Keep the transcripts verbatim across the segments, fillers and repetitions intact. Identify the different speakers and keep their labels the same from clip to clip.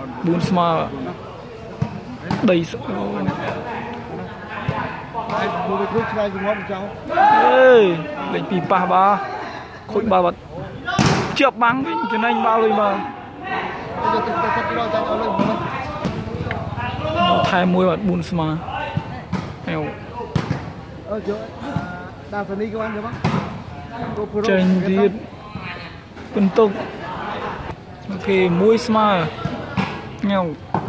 Speaker 1: bốn smart đầy ê lệnh pì pa ba khối ba bật chợp băng cho nên bao rồi mà hai mươi bật bốn smart eo trên điện phân tục ok muối smart nhau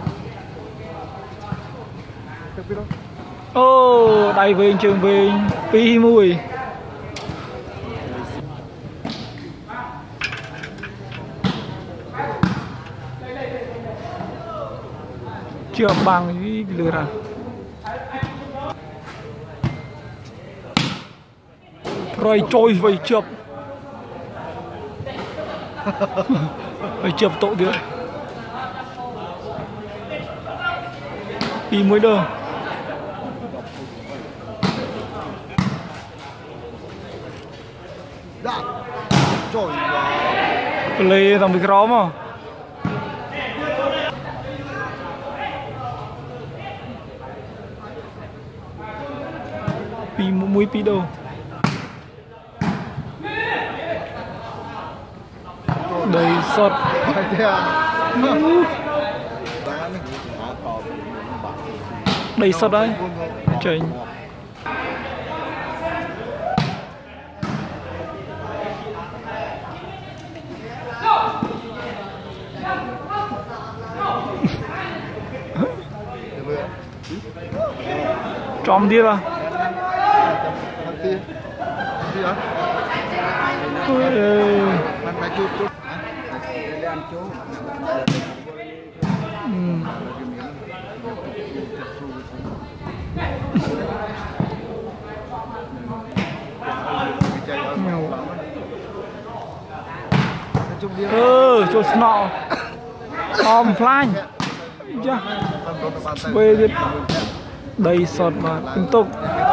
Speaker 1: ô oh, đầy về trường về pi mùi chưa bằng gì lừa ra rồi trôi về chụp về chụp tội được pi muối đâu play tầm micro mà pi mũi pi đâu đầy sọt đầy sọt đấy trời tròn đi ra ừ cho snow om flying chưa về đầy sọt mà liên tục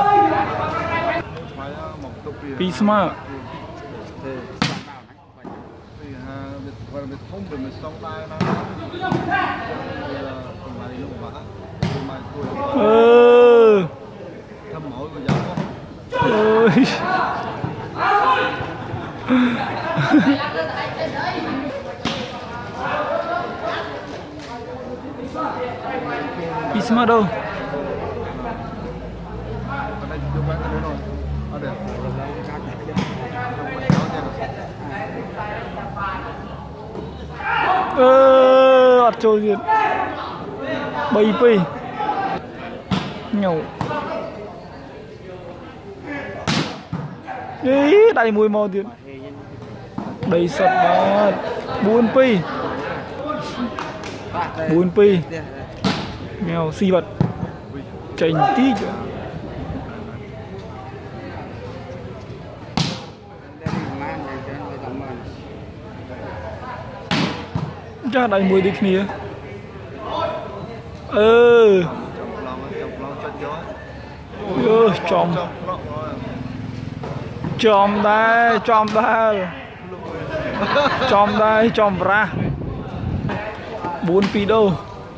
Speaker 1: pi smart ừ ơi pi smart đâu ơ ắt trôi gì bay pi nhậu ý đầy mùi mò tiền đầy sập mà buôn pi buôn pi nghèo xì bật chành tí cha đầy mùi đi kia ừ ừ chom chom đây chom đây chom đây chom ra bốn pi đâu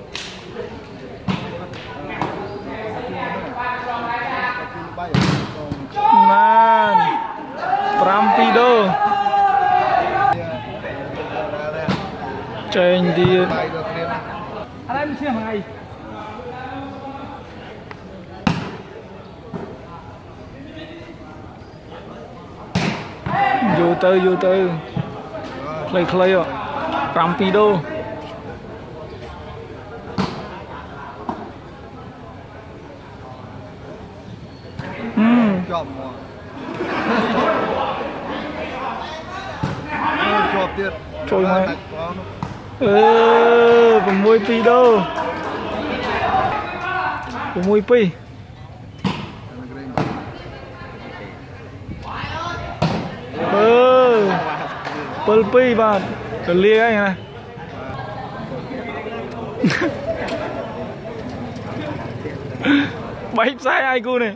Speaker 1: man pram pi đâu trên đi anh em xem ngày vô tới vô tới play play ạ pram pi đâu ừm trôi mày ừ mùi pi đâu mùi pi ừ pul pi bạn cái lia anh này bảy sai ai cô này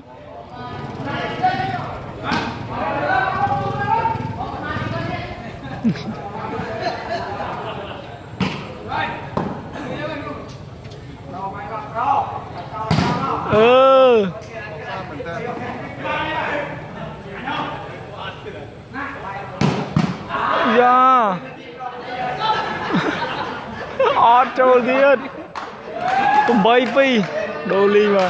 Speaker 1: ọt trâuទៀតtám pi đô ly mà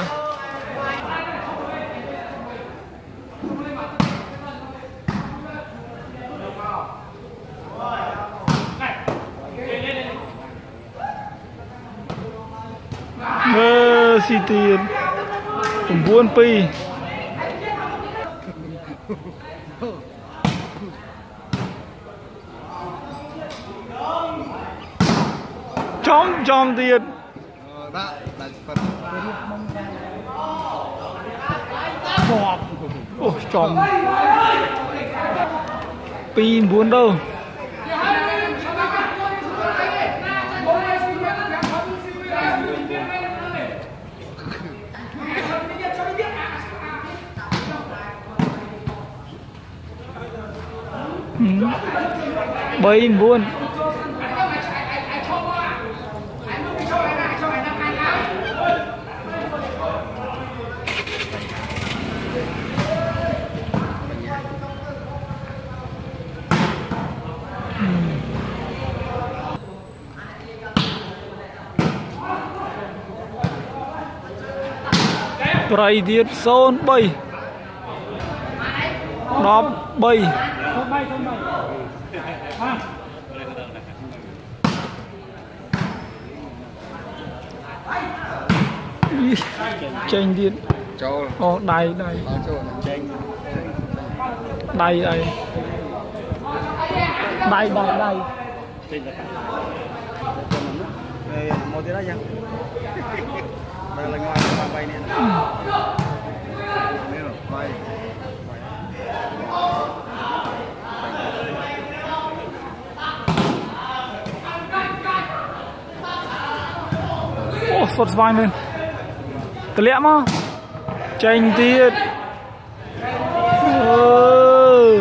Speaker 1: mơ xì tiền tám pi chom chom tiền ôi chom pi bốn đâu bảy buôn Pray điệt xôn bay đọc bay chênh điện ồ đầy đầy đầy đầy đầy đầy đầy
Speaker 2: một tí đó nha đây là ngoài bay nè bay
Speaker 1: ô sốt vai lên tớ lẽ mà chênh tiết ừ.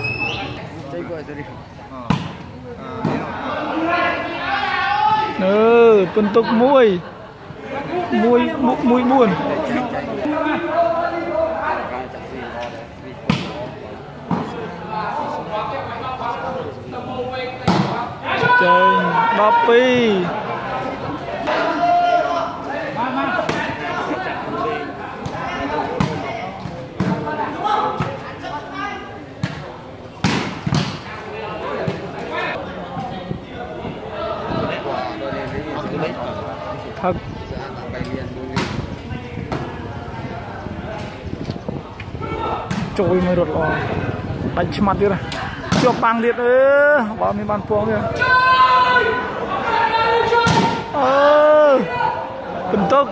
Speaker 1: Ừ, phân tục mùi mùi mùi buồn chênh đọc pi thật trôi mới rột lò đánh mặt đi rồi chụp bằng điện ơ bao nhiêu bàn puông kìa ơ cần tốc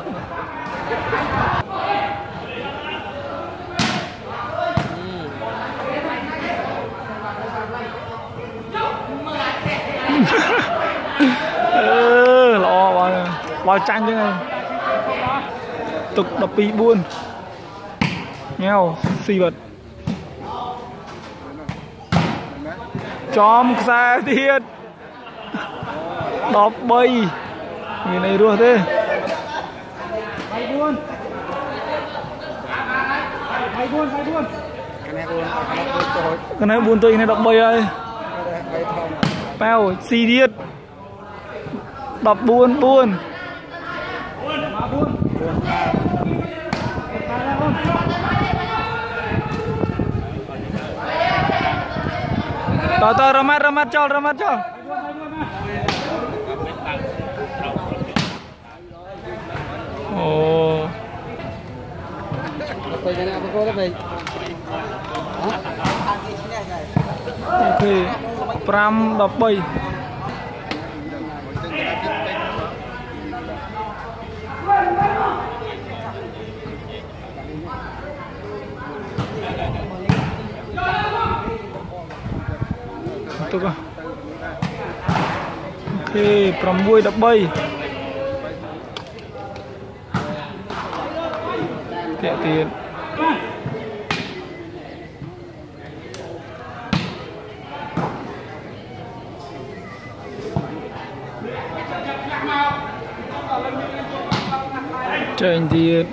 Speaker 1: ơ lò vào vào tranh thế này tục đập bị buôn nghèo xì vật chom xa thiết đọc bay người này đua thế
Speaker 2: bay buôn bay buôn bay buôn
Speaker 1: cái này buôn tôi này đọc bay ơi bao xì thiết đọc buôn buôn tao tao ramat ramat chol ramat chol oh ok pram đập bay ok pram đập bay kẹo tiền trên tiền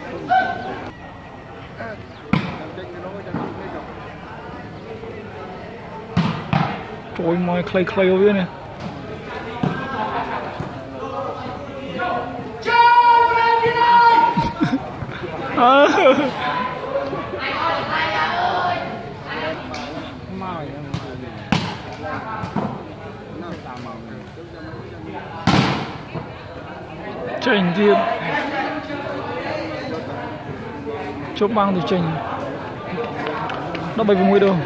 Speaker 1: trôi mỏi clay clay over này chỉnh thiệt chốt băng thì chỉnh nó bay vào mũi đâu.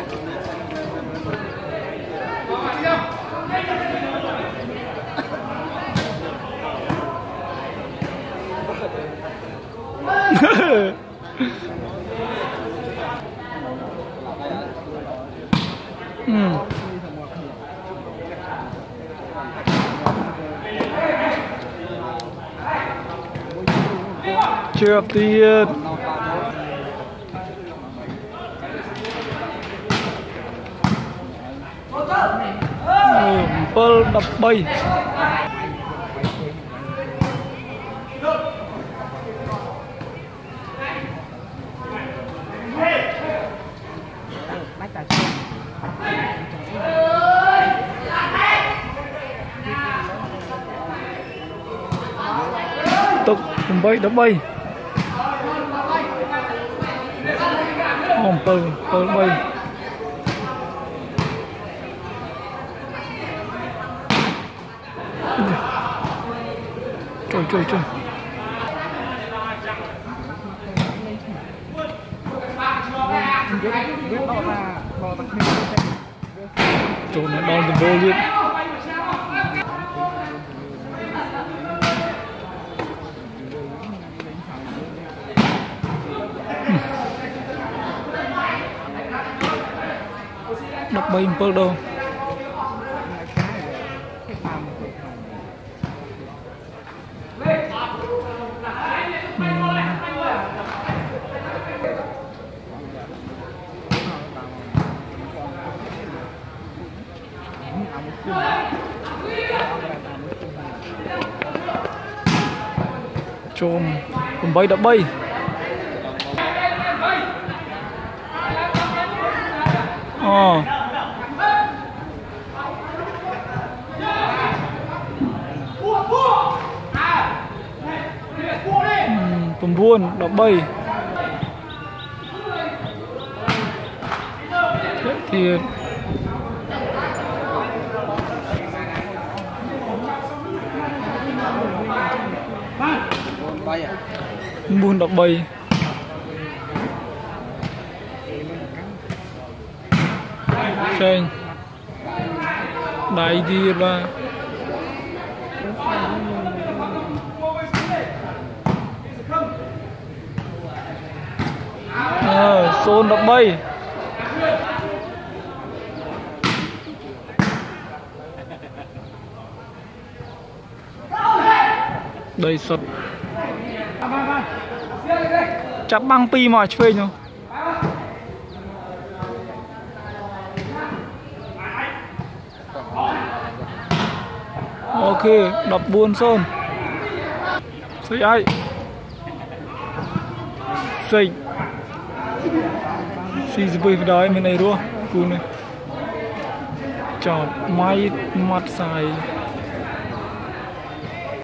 Speaker 1: Ừ. Chưa tiệt. Bơ đập bay. Tục bay đập bay. Hòm bơ bơ bay. Trời trời trời. Trời nó đòn từ vô liền. Đập bay bơ đâu. Chôm cùng bay đập bay. Ờ. Cùng buôn đập bay. Thế thì buôn đập bay. Trên đại đi ba. Ờ, xôn đập bay. Đây sật. Chắp băng pi mà phê nhau. Ok, đập buôn xôn. Xây ai. Xây. Xì dì bơi đói bên này đúng không? Cú này. Chọc máy mặt xài.